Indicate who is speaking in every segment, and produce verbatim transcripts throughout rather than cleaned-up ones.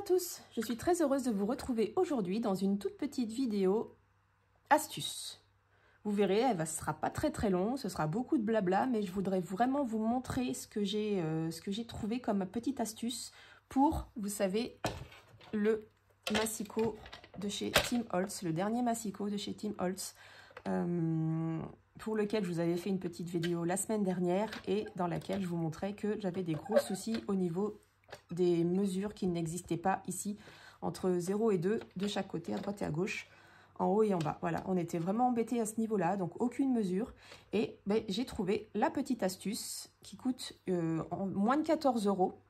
Speaker 1: tous, je suis très heureuse de vous retrouver aujourd'hui dans une toute petite vidéo astuce. Vous verrez, elle ne sera pas très très longue, ce sera beaucoup de blabla, mais je voudrais vraiment vous montrer ce que j'ai euh, ce que j'ai trouvé comme petite astuce pour, vous savez, le massicot de chez Tim Holtz, le dernier massicot de chez Tim Holtz, euh, pour lequel je vous avais fait une petite vidéo la semaine dernière et dans laquelle je vous montrais que j'avais des gros soucis au niveau des mesures qui n'existaient pas ici, entre zéro et deux, de chaque côté, à droite et à gauche, en haut et en bas. Voilà, on était vraiment embêtés à ce niveau-là, donc aucune mesure. Et ben, j'ai trouvé la petite astuce qui coûte euh, en moins de quatorze euros,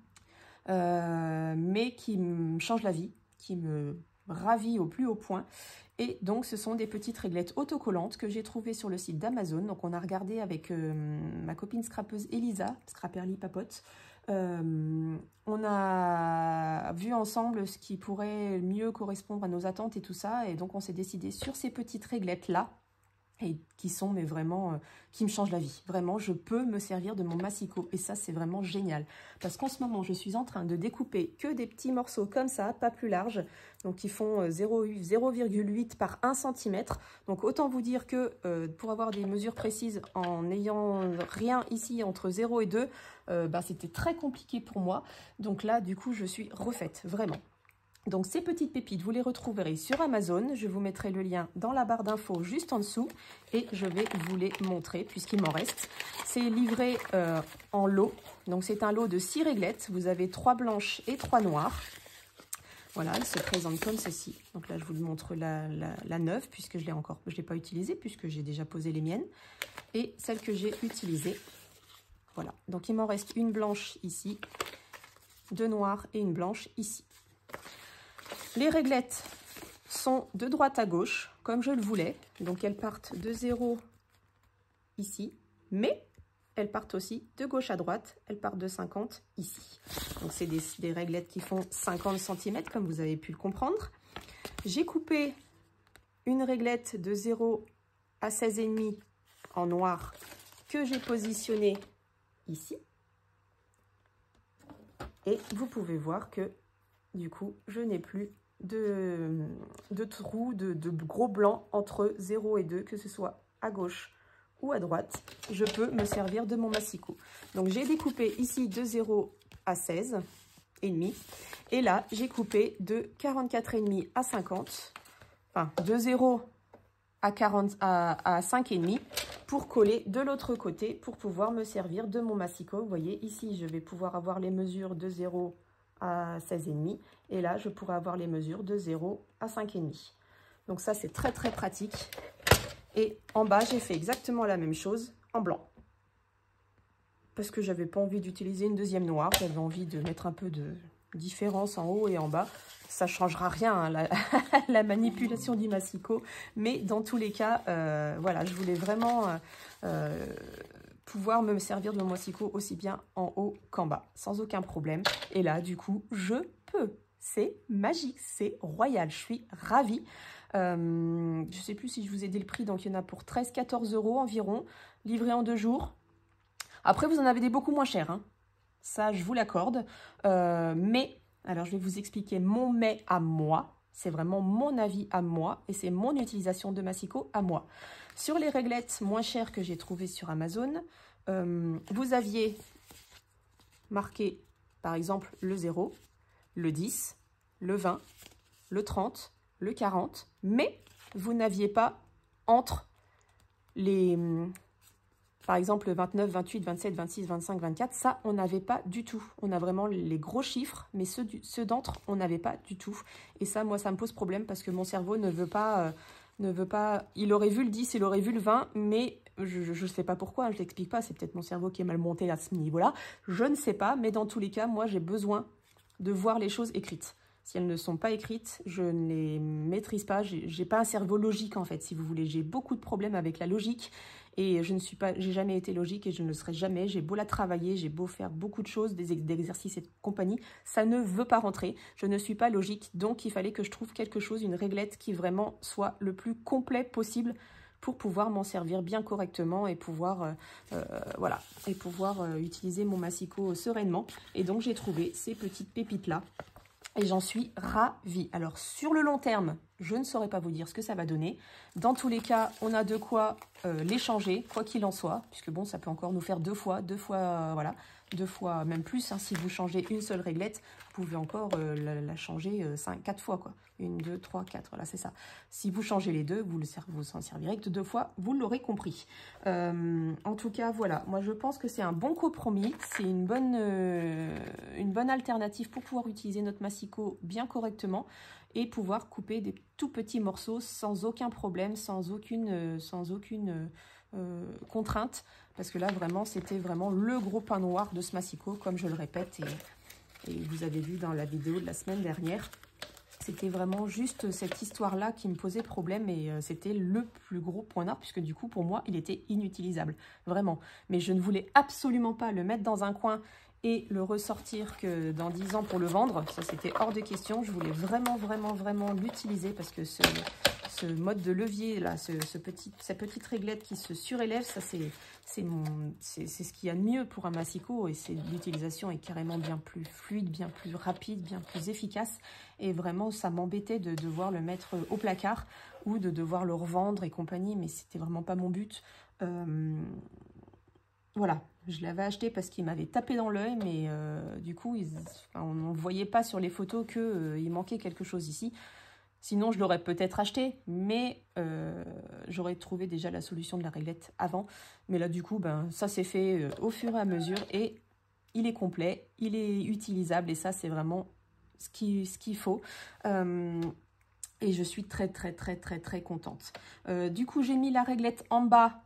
Speaker 1: euh, mais qui me change la vie, qui me ravit au plus haut point. Et donc, ce sont des petites réglettes autocollantes que j'ai trouvées sur le site d'Amazon. Donc, on a regardé avec euh, ma copine scrapeuse Elisa, Scraperly Papote. Euh, on a vu ensemble ce qui pourrait mieux correspondre à nos attentes et tout ça. Et donc, on s'est décidé sur ces petites réglettes-là. Et qui sont, mais vraiment, euh, qui me changent la vie. Vraiment, je peux me servir de mon massicot. Et ça, c'est vraiment génial. Parce qu'en ce moment, je suis en train de découper que des petits morceaux comme ça, pas plus larges. Donc, qui font zéro virgule huit par un centimètre. Donc, autant vous dire que euh, pour avoir des mesures précises, en n'ayant rien ici entre zéro et deux, euh, bah, c'était très compliqué pour moi. Donc là, du coup, je suis refaite, vraiment. Donc, ces petites pépites, vous les retrouverez sur Amazon. Je vous mettrai le lien dans la barre d'infos juste en dessous. Et je vais vous les montrer puisqu'il m'en reste. C'est livré euh, en lot. Donc, c'est un lot de six réglettes. Vous avez trois blanches et trois noires. Voilà, elles se présentent comme ceci. Donc là, je vous montre la, la, la neuve puisque je l'ai encore, je l'ai pas utilisée puisque j'ai déjà posé les miennes. Et celle que j'ai utilisée. Voilà. Donc, il m'en reste une blanche ici, deux noires et une blanche ici. Les réglettes sont de droite à gauche, comme je le voulais. Donc, elles partent de zéro ici, mais elles partent aussi de gauche à droite. Elles partent de cinquante ici. Donc, c'est des, des réglettes qui font cinquante centimètres, comme vous avez pu le comprendre. J'ai coupé une réglette de zéro à seize virgule cinq en noir que j'ai positionnée ici. Et vous pouvez voir que, du coup, je n'ai plus de, de trous, de, de gros blancs entre zéro et deux, que ce soit à gauche ou à droite. Je peux me servir de mon massicot. Donc, j'ai découpé ici de zéro à seize virgule cinq. Et là, j'ai coupé de quarante-quatre virgule cinq à cinquante. Enfin, de zéro à, quarante, à, à cinq virgule cinq pour coller de l'autre côté pour pouvoir me servir de mon massicot. Vous voyez, ici, je vais pouvoir avoir les mesures de zéro à seize virgule cinq et là je pourrais avoir les mesures de zéro à cinq virgule cinq. Donc ça c'est très très pratique. Et en bas j'ai fait exactement la même chose en blanc parce que j'avais pas envie d'utiliser une deuxième noire, j'avais envie de mettre un peu de différence en haut et en bas. Ça changera rien hein, la, la manipulation du massicot, mais dans tous les cas euh, voilà, je voulais vraiment euh, euh, pouvoir me servir de mon massicot aussi bien en haut qu'en bas, sans aucun problème. Et là, du coup, je peux. C'est magique, c'est royal. Je suis ravie. Euh, je ne sais plus si je vous ai dit le prix, donc il y en a pour treize à quatorze euros environ, livré en deux jours. Après, vous en avez des beaucoup moins chers, hein. Ça, je vous l'accorde. Euh, mais, alors je vais vous expliquer mon mais à moi. C'est vraiment mon avis à moi et c'est mon utilisation de massicot à moi. Sur les réglettes moins chères que j'ai trouvées sur Amazon, euh, vous aviez marqué par exemple le zéro, le dix, le vingt, le trente, le quarante, mais vous n'aviez pas entre les, par exemple le vingt-neuf, vingt-huit, vingt-sept, vingt-six, vingt-cinq, vingt-quatre, ça on n'avait pas du tout. On a vraiment les gros chiffres, mais ceux, du, ceux d'entre on n'avait pas du tout. Et ça, moi, ça me pose problème parce que mon cerveau ne veut pas... Euh, ne veut pas, il aurait vu le dix, il aurait vu le vingt, mais je ne sais pas pourquoi, je ne l'explique pas, c'est peut-être mon cerveau qui est mal monté à ce niveau-là, je ne sais pas, mais dans tous les cas, moi j'ai besoin de voir les choses écrites. Si elles ne sont pas écrites, je ne les maîtrise pas, j'ai pas un cerveau logique en fait, si vous voulez, j'ai beaucoup de problèmes avec la logique, et je ne suis pas, j'ai jamais été logique et je ne le serai jamais, j'ai beau la travailler, j'ai beau faire beaucoup de choses, des, des exercices et compagnie, ça ne veut pas rentrer, je ne suis pas logique, donc il fallait que je trouve quelque chose, une réglette qui vraiment soit le plus complet possible pour pouvoir m'en servir bien correctement et pouvoir, euh, euh, voilà, et pouvoir euh, utiliser mon massicot sereinement. Et donc j'ai trouvé ces petites pépites-là Et j'en suis ravie. Alors, sur le long terme, je ne saurais pas vous dire ce que ça va donner. Dans tous les cas, on a de quoi euh, les changer, quoi qu'il en soit. Puisque bon, ça peut encore nous faire deux fois, deux fois, euh, voilà, deux fois, même plus. Hein, si vous changez une seule réglette, vous pouvez encore euh, la, la changer euh, cinq, quatre fois, quoi. Une, deux, trois, quatre, voilà, c'est ça. Si vous changez les deux, vous vous en servirez que deux fois, vous l'aurez compris. Euh, en tout cas, voilà, moi je pense que c'est un bon compromis. C'est une bonne, euh, une bonne alternative pour pouvoir utiliser notre massicot bien correctement et pouvoir couper des tout petits morceaux sans aucun problème, sans aucune, euh, sans aucune euh, contrainte. Parce que là, vraiment, c'était vraiment le gros point noir de ce massicot, comme je le répète, et, et vous avez vu dans la vidéo de la semaine dernière. C'était vraiment juste cette histoire-là qui me posait problème et euh, c'était le plus gros point noir puisque du coup, pour moi, il était inutilisable, vraiment. Mais je ne voulais absolument pas le mettre dans un coin et le ressortir que dans dix ans pour le vendre. Ça, c'était hors de question. Je voulais vraiment, vraiment, vraiment l'utiliser parce que ce, ce mode de levier, là, ce, ce petit, cette petite réglette qui se surélève, ça, c'est c'est ce qu'il y a de mieux pour un massicot et l'utilisation est carrément bien plus fluide, bien plus rapide, bien plus efficace. Et vraiment, ça m'embêtait de devoir le mettre au placard ou de devoir le revendre et compagnie, mais c'était vraiment pas mon but. Euh, voilà, je l'avais acheté parce qu'il m'avait tapé dans l'œil, mais euh, du coup, il, enfin, on ne voyait pas sur les photos qu'il euh, manquait quelque chose ici. Sinon, je l'aurais peut-être acheté, mais euh, j'aurais trouvé déjà la solution de la réglette avant. Mais là, du coup, ben, ça s'est fait euh, au fur et à mesure et il est complet, il est utilisable et ça, c'est vraiment ce qu'il ce qu'il faut. Euh, et je suis très, très, très, très, très contente. Euh, du coup, j'ai mis la réglette en bas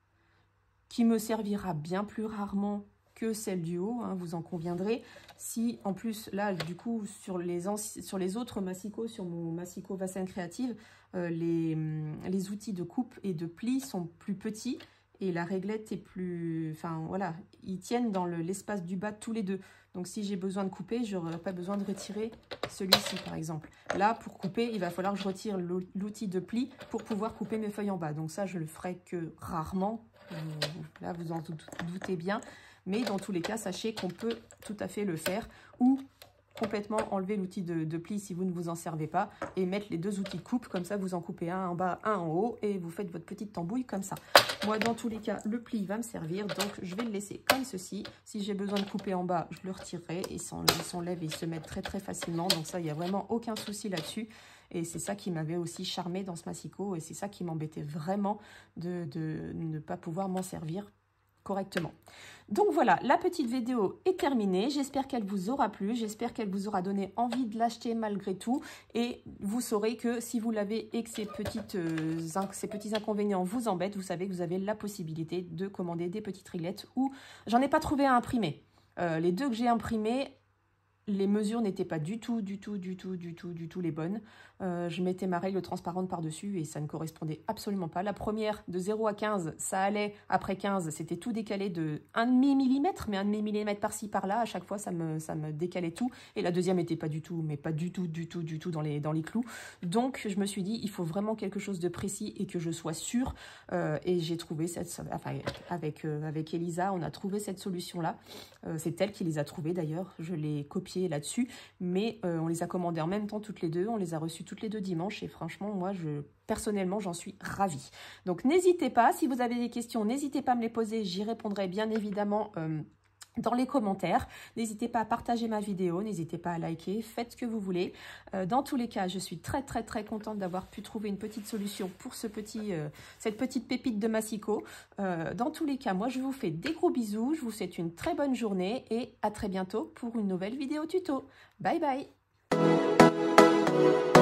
Speaker 1: qui me servira bien plus rarement que celle du haut, hein, vous en conviendrez. Si en plus là du coup sur les, sur les autres massicots, sur mon massicot Vasen Créative, euh, les, les outils de coupe et de pli sont plus petits et la réglette est plus, enfin voilà, ils tiennent dans l'espace le, du bas tous les deux. Donc si j'ai besoin de couper, je n'aurai pas besoin de retirer celui-ci par exemple. Là pour couper, il va falloir que je retire l'outil de pli pour pouvoir couper mes feuilles en bas. Donc ça je le ferai que rarement, là vous en doutez bien. Mais dans tous les cas, sachez qu'on peut tout à fait le faire ou complètement enlever l'outil de, de pli si vous ne vous en servez pas et mettre les deux outils de coupe. Comme ça, vous en coupez un en bas, un en haut et vous faites votre petite tambouille comme ça. Moi, dans tous les cas, le pli va me servir. Donc, je vais le laisser comme ceci. Si j'ai besoin de couper en bas, je le retirerai. Et il s'enlève et il se met très, très facilement. Donc ça, il n'y a vraiment aucun souci là-dessus. Et c'est ça qui m'avait aussi charmé dans ce massicot. Et c'est ça qui m'embêtait vraiment de, de ne pas pouvoir m'en servir correctement. Donc voilà, la petite vidéo est terminée. J'espère qu'elle vous aura plu. J'espère qu'elle vous aura donné envie de l'acheter malgré tout. Et vous saurez que si vous l'avez et que ces, petites, euh, ces petits inconvénients vous embêtent, vous savez que vous avez la possibilité de commander des petites réglettes ou j'en ai pas trouvé à imprimer. Euh, les deux que j'ai imprimés, les mesures n'étaient pas du tout, du tout, du tout, du tout, du tout les bonnes. Euh, je mettais ma règle transparente par-dessus et ça ne correspondait absolument pas. La première, de zéro à quinze, ça allait. Après quinze, c'était tout décalé de un virgule cinq millimètre, mais un virgule cinq millimètre par-ci, par-là. À chaque fois, ça me, ça me décalait tout. Et la deuxième n'était pas du tout, mais pas du tout, du tout, du tout dans les, dans les clous. Donc, je me suis dit, il faut vraiment quelque chose de précis et que je sois sûre. Euh, et j'ai trouvé cette... Enfin, avec, euh, avec Elisa, on a trouvé cette solution-là. Euh, C'est elle qui les a trouvées, d'ailleurs. Je l'ai copiée là-dessus. Mais euh, on les a commandées en même temps toutes les deux. On les a reçues toutes les deux dimanches. Et franchement, moi, je personnellement, j'en suis ravie. Donc, n'hésitez pas. Si vous avez des questions, n'hésitez pas à me les poser. J'y répondrai bien évidemment euh, dans les commentaires. N'hésitez pas à partager ma vidéo. N'hésitez pas à liker. Faites ce que vous voulez. Euh, dans tous les cas, je suis très, très, très contente d'avoir pu trouver une petite solution pour ce petit, euh, cette petite pépite de massicot. Euh, dans tous les cas, moi, je vous fais des gros bisous. Je vous souhaite une très bonne journée et à très bientôt pour une nouvelle vidéo tuto. Bye, bye!